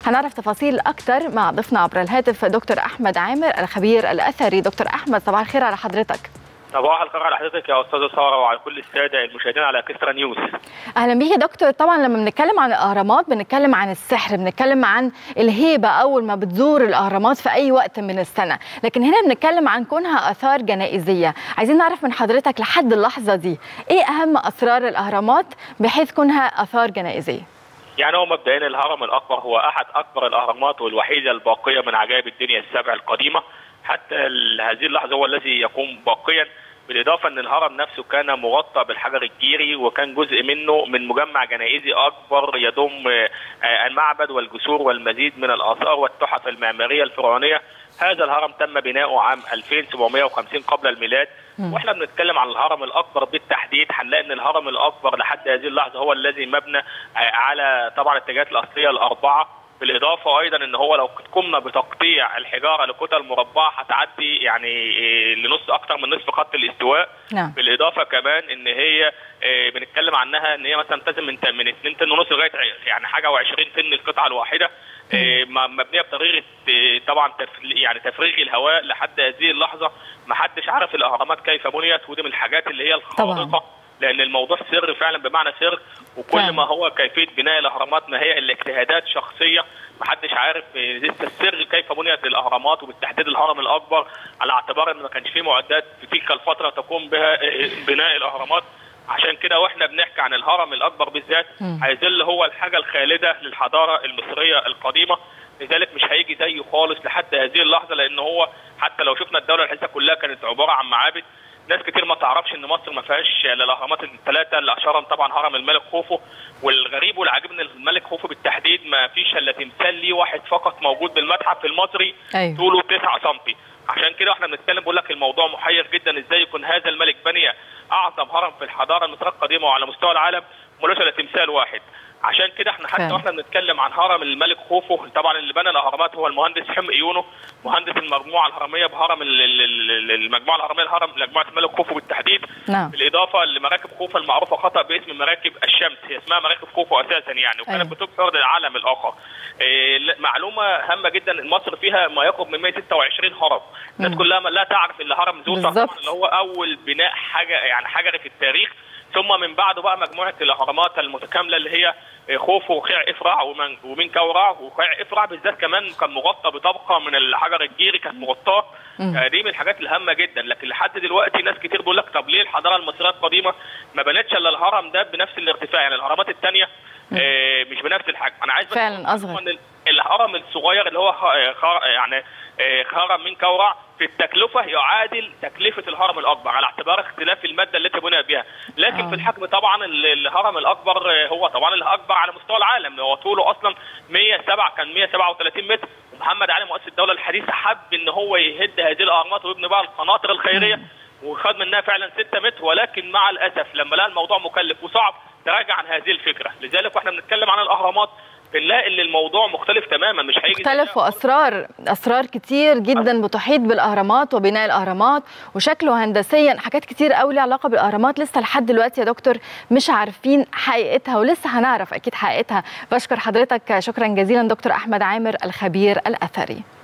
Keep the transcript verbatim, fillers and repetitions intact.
هنعرف تفاصيل أكتر مع ضيفنا عبر الهاتف دكتور أحمد عامر الخبير الأثري. دكتور أحمد، صباح الخير على حضرتك. صباح الخير على حضرتك يا استاذه ساره وعلى كل الساده المشاهدين على كسرى نيوز. اهلا بيك يا دكتور. طبعا لما بنتكلم عن الاهرامات بنتكلم عن السحر، بنتكلم عن الهيبه اول ما بتزور الاهرامات في اي وقت من السنه، لكن هنا بنتكلم عن كونها اثار جنائزيه. عايزين نعرف من حضرتك لحد اللحظه دي ايه اهم اسرار الاهرامات بحيث كونها اثار جنائزيه؟ يعني هو مبدئيا الهرم الاكبر هو احد اكبر الاهرامات والوحيده الباقيه من عجائب الدنيا السبع القديمه حتى هذه اللحظه، هو الذي يقوم باقيا، بالاضافه ان الهرم نفسه كان مغطى بالحجر الجيري وكان جزء منه من مجمع جنائزي اكبر يضم المعبد والجسور والمزيد من الاثار والتحف المعماريه الفرعونيه. هذا الهرم تم بناؤه عام ألفين وسبعمائة وخمسين قبل الميلاد، واحنا بنتكلم عن الهرم الاكبر بالتحديد هنلاقي ان الهرم الاكبر لحد هذه اللحظه هو الذي مبنى على طبعا الاتجاهات الاصليه الاربعه، بالاضافه ايضا ان هو لو قمنا بتقطيع الحجاره لكتل مربعه هتعدي يعني لنص اكثر من نصف خط الاستواء. نعم. بالاضافه كمان ان هي بنتكلم عنها ان هي مثلا تزن من من اتنين طن ونص لغايه يعني حاجه وعشرين طن القطعه الواحده، مبنيه بطريقه طبعا يعني تفريغ الهواء. لحد هذه اللحظه ما حدش عارف الاهرامات كيف بنيت، ودي من الحاجات اللي هي الخارقه لان الموضوع سر فعلا بمعنى سر، وكل فعلا. ما هو كيفيه بناء الاهرامات ما هي الاجتهادات شخصيه، ما حدش عارف لسه السر كيف بنيت الاهرامات وبالتحديد الهرم الاكبر، على اعتبار ان ما كانش فيه معدات في تلك الفتره تقوم بها بناء الاهرامات. عشان كده واحنا بنحكي عن الهرم الاكبر بالذات هيظل هو الحاجه الخالده للحضاره المصريه القديمه، لذلك مش هيجي زيه خالص لحد هذه اللحظه، لان هو حتى لو شفنا الدوله الحديثه كلها كانت عباره عن معابد. ناس كتير ما تعرفش ان مصر ما فيهاش الا الاهرامات الثلاثه اللي اشهرهم طبعا هرم الملك خوفو، والغريب والعجيب ان الملك خوفو بالتحديد ما فيش الا تمثال ليه واحد فقط موجود بالمتحف المصري. أيوه. طوله تسعة سنتي. عشان كده احنا بنتكلم بقول لك الموضوع محير جدا، ازاي يكون هذا الملك بني اعظم هرم في الحضاره المصريه القديمه وعلى مستوى العالم ملوش الا تمثال واحد. عشان كده احنا حتى واحنا بنتكلم عن هرم الملك خوفو، طبعا اللي بنى الاهرامات هو المهندس حمق يونو، مهندس المجموعه الهرميه بهرم المجموعه الهرميه الهرم مجموعه الملك خوفو بالتحديد. نعم. بالاضافه لمراكب خوفو المعروفه خطا باسم مراكب الشمس، هي اسمها مراكب خوفو اساسا يعني، وكانت بتبحر للعالم الاخر. إيه معلومه هامه جدا، مصر فيها ما يقرب من مائة وستة وعشرين هرم، الناس كلها لا تعرف الا هرم زوسر طبعا اللي هو اول بناء حاجه يعني حجري في التاريخ، ثم من بعده بقى مجموعه الاهرامات المتكامله اللي هي خوفو وخيع افرع ومن ومن كورع، وخيع افرع بالذات كمان كان مغطى بطبقه من الحجر الجيري كانت مغطاه. دي من الحاجات الهامه جدا، لكن لحد دلوقتي ناس كتير بيقول لك طب ليه الحضاره المصريه القديمه ما بنتش الا الهرم ده بنفس الارتفاع؟ يعني الاهرامات الثانيه آه مش بنفس الحجم. انا عايز فعلا اصغر. الهرم الصغير اللي هو يعني هرم من كورع في التكلفه يعادل تكلفه الهرم الاكبر على اعتبار اختلاف الماده التي بني بها، لكن أوه. في الحجم طبعا الهرم الاكبر هو طبعا الاكبر على مستوى العالم، هو طوله اصلا مائة وسبعة كان مائة وسبعة وثلاثين متر، ومحمد علي مؤسس الدوله الحديثه حب ان هو يهد هذه الاهرامات ويبني بقى القناطر الخيريه، وخد منها فعلا ستة متر، ولكن مع الاسف لما لقى الموضوع مكلف وصعب تراجع عن هذه الفكره. لذلك واحنا بنتكلم عن الاهرامات بنلاقي ان الموضوع مختلف تماما، مش هيجي مختلف، واسرار اسرار كتير جدا بتحيط بالاهرامات وبناء الاهرامات وشكله هندسيا، حاجات كتير قوي ليها علاقه بالاهرامات لسه لحد دلوقتي يا دكتور مش عارفين حقيقتها، ولسه هنعرف اكيد حقيقتها. بشكر حضرتك شكرا جزيلا دكتور احمد عامر الخبير الاثري.